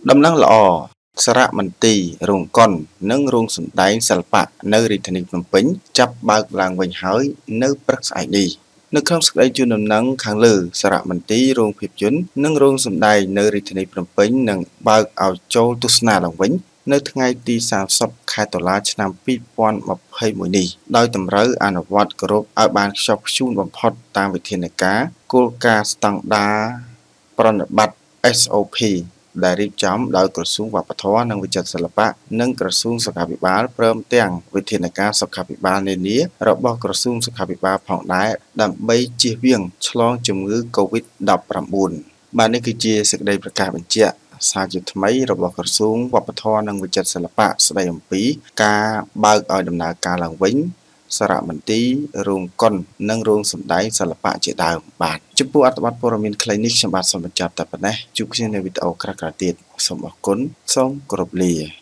ដំណឹងល្អសារមន្ទីររោងកុននិងរោងសម្ដែងសិល្បៈនៅរាជធានីភ្នំពេញចាប់បើកឡើងវិញហើយនៅព្រឹកស្អែកនេះនៅក្នុងសេចក្តីជូនដំណឹងខាងលើសារមន្ទីររោងភាពយន្តនិងរោងសម្ដែងនៅរាជធានីភ្នំពេញនឹងបើកឲ្យចូលទស្សនាឡើងវិញនៅថ្ងៃទី30 ខែតុលាឆ្នាំ2021នេះដោយតម្រូវអនុវត្តគោរពឲ្យបានខ្ជាប់ខ្ជួនបំផុតតាមវិធានការគោលការណ៍ស្តង់ដារប្រណិប័ត SOP ដែលរៀបចំដោយក្រសួងវប្បធម៌និងវិចិត្រសិល្បៈនិងក្រសួងសុខាភិបាលព្រមទាំងវិធានការសុខាភិបាលនានារបស់ក្រសួងសុខាភិបាលផងដែរដើម្បីជៀសវាងឆ្លងជំងឺ COVID-19 បាទនេះគឺជាសេចក្តីប្រកាសបញ្ជាក់សារជាថ្មីរបស់ក្រសួងវប្បធម៌និងវិចិត្រសិល្បៈស្តីអំពីការបើកឲ្យដំណើរការឡើងវិញសារមន្ទីររោងកុននិងរោងសម្ដែងសិល្បៈជាដើមបាទចំពោះអត្ថបទព័ត៌មានខ្លីនេះខ្ញុំបាទសូមបញ្ចប់តែប៉ុណ្ណេះជួបគ្នានៅវីដេអូក្រោយៗទៀតសូមអរគុណសូមគោរពលា